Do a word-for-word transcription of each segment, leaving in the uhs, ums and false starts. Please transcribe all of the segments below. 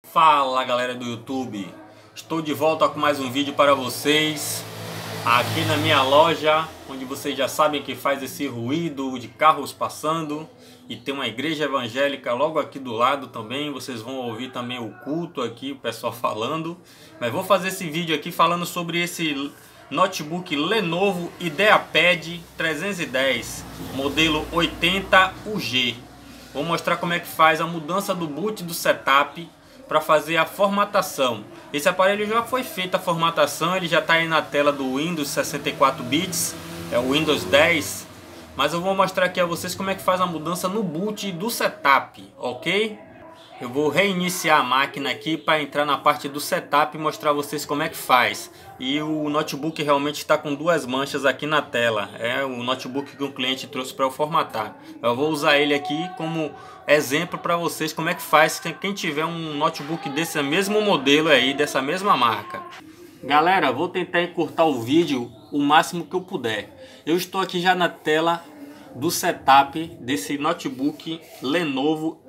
Fala galera do YouTube, estou de volta com mais um vídeo para vocês aqui na minha loja, onde vocês já sabem que faz esse ruído de carros passando e tem uma igreja evangélica logo aqui do lado também. Vocês vão ouvir também o culto aqui, o pessoal falando. Mas vou fazer esse vídeo aqui falando sobre esse notebook Lenovo IdeaPad trezentos e dez modelo oitenta U G. Vou mostrar como é que faz a mudança do boot do setup para fazer a formatação. Esse aparelho já foi feita a formatação, ele já está aí na tela do Windows sessenta e quatro bits, é o Windows dez, mas eu vou mostrar aqui a vocês como é que faz a mudança no boot do setup, ok? Eu vou reiniciar a máquina aqui para entrar na parte do setup e mostrar a vocês como é que faz. E o notebook realmente está com duas manchas aqui na tela. É o notebook que o cliente trouxe para eu formatar. Eu vou usar ele aqui como exemplo para vocês como é que faz quem tiver um notebook desse mesmo modelo aí, dessa mesma marca. Galera, vou tentar encurtar o vídeo o máximo que eu puder. Eu estou aqui já na tela do setup desse notebook Lenovo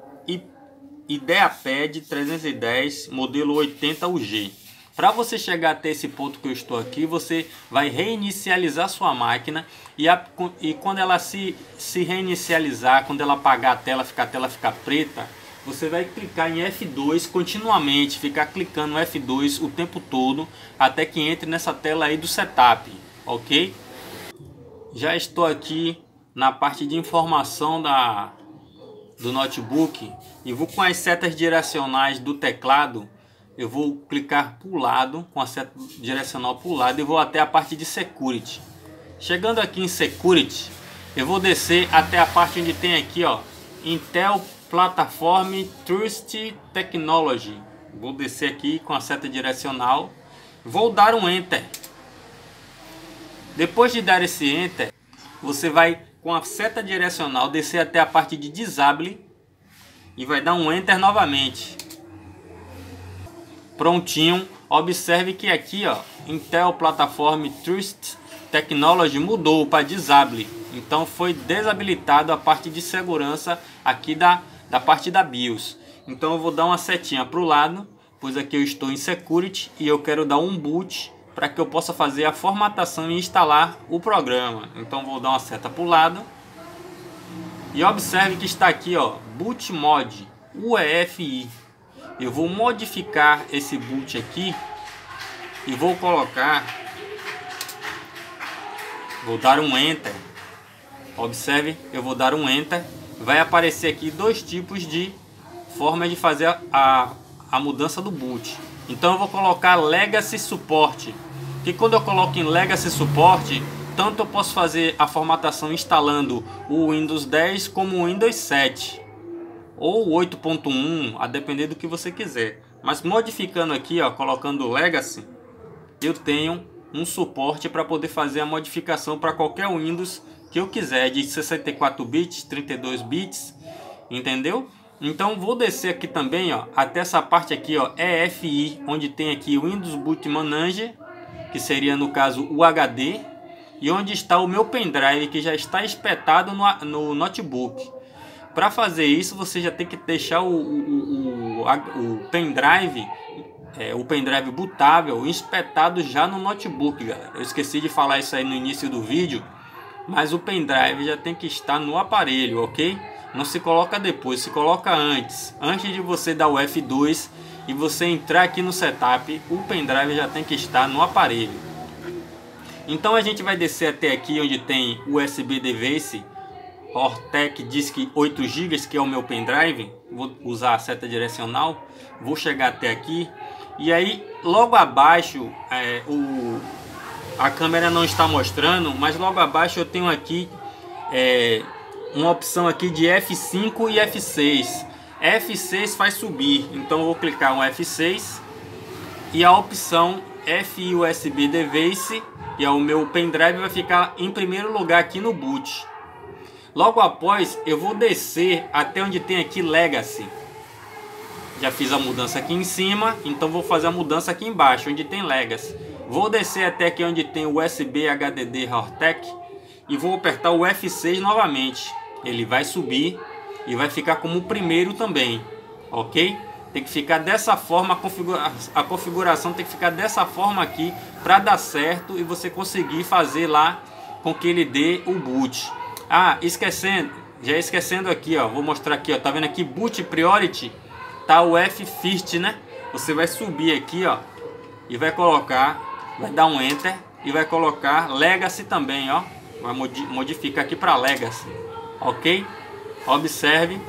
IdeaPad trezentos e dez modelo oitenta U G. Para você chegar até esse ponto que eu estou aqui, você vai reinicializar sua máquina e, a, e quando ela se, se reinicializar, quando ela apagar a tela, ficar, a tela ficar preta, você vai clicar em F dois continuamente, ficar clicando no F dois o tempo todo até que entre nessa tela aí do setup, ok? Já estou aqui na parte de informação da do notebook e vou com as setas direcionais do teclado, eu vou clicar para o lado com a seta direcional para o lado e vou até a parte de Security. Chegando aqui em Security, eu vou descer até a parte onde tem aqui, ó, Intel Platform Trust Technology. Vou descer aqui com a seta direcional, vou dar um Enter. Depois de dar esse Enter, você vai com a seta direcional descer até a parte de Disable e vai dar um Enter novamente. Prontinho. Observe que aqui, ó, Intel Platform Trust Technology mudou para Disable. Então foi desabilitado a parte de segurança aqui da, da parte da BIOS. Então eu vou dar uma setinha para o lado, pois aqui eu estou em Security e eu quero dar um boot para que eu possa fazer a formatação e instalar o programa. Então vou dar uma seta para o lado e observe que está aqui, ó, Boot Mode U E F I. Eu vou modificar esse boot aqui e vou colocar, vou dar um Enter. Observe, eu vou dar um Enter. Vai aparecer aqui dois tipos de formas de fazer a, a, a mudança do boot. Então eu vou colocar Legacy Support. Que quando eu coloco em Legacy Support, tanto eu posso fazer a formatação instalando o Windows dez como o Windows sete ou oito ponto um, a depender do que você quiser. Mas modificando aqui, ó, colocando Legacy, eu tenho um suporte para poder fazer a modificação para qualquer Windows que eu quiser, de sessenta e quatro bits, trinta e dois bits, entendeu? Então vou descer aqui também, ó, até essa parte aqui, ó, E F I, onde tem aqui o Windows Boot Manager, que seria no caso o H D, e onde está o meu pendrive que já está espetado no, no notebook. Para fazer isso, você já tem que deixar o, o, o, o pendrive, é, o pendrive bootável espetado já no notebook, galera. Eu esqueci de falar isso aí no início do vídeo, mas o pendrive já tem que estar no aparelho, ok? Não se coloca depois, se coloca antes. Antes de você dar o F dois e você entrar aqui no setup, o pendrive já tem que estar no aparelho. Então a gente vai descer até aqui onde tem U S B Device Ortec Disk oito gigas, que é o meu pendrive. Vou usar a seta direcional, vou chegar até aqui e aí logo abaixo, é, o, a câmera não está mostrando, mas logo abaixo eu tenho aqui é, uma opção aqui de F cinco e F seis. F seis faz subir, então eu vou clicar no F seis e a opção F U S B Device, que é o meu pendrive, vai ficar em primeiro lugar aqui no boot. Logo após eu vou descer até onde tem aqui Legacy. Já fiz a mudança aqui em cima, então vou fazer a mudança aqui embaixo onde tem Legacy. Vou descer até aqui onde tem o U S B H D D Ortec e vou apertar o F seis novamente. Ele vai subir e vai ficar como o primeiro também, ok? Tem que ficar dessa forma, a, configura a configuração tem que ficar dessa forma aqui para dar certo e você conseguir fazer lá com que ele dê o boot. Ah, esquecendo, já esquecendo aqui, ó, vou mostrar aqui, ó, tá vendo aqui boot priority, tá o F First, né? Você vai subir aqui, ó, e vai colocar, vai dar um enter e vai colocar legacy também, ó, vai modificar aqui para legacy, ok? Observe.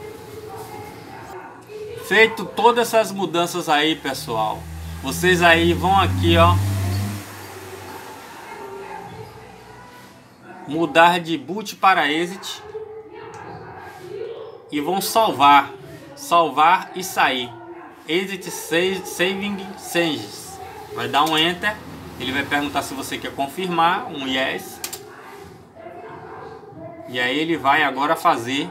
Feito todas essas mudanças aí, pessoal, vocês aí vão aqui, ó, mudar de boot para exit e vão salvar, salvar e sair. Exit save, saving changes. Vai dar um enter, ele vai perguntar se você quer confirmar, um yes. E aí ele vai agora fazer.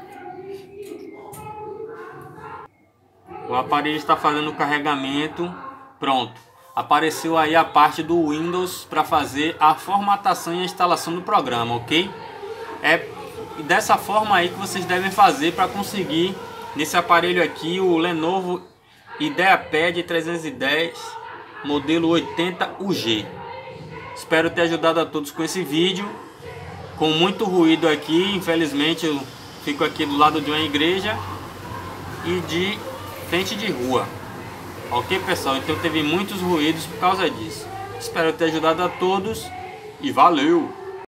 O aparelho está fazendo o carregamento. Pronto. Apareceu aí a parte do Windows para fazer a formatação e a instalação do programa, ok? É dessa forma aí que vocês devem fazer para conseguir nesse aparelho aqui, o Lenovo IdeaPad trezentos e dez modelo oitenta U G. Espero ter ajudado a todos com esse vídeo. Com muito ruído aqui, infelizmente eu fico aqui do lado de uma igreja e de frente de rua, ok, pessoal? Então teve muitos ruídos por causa disso. Espero ter ajudado a todos e valeu!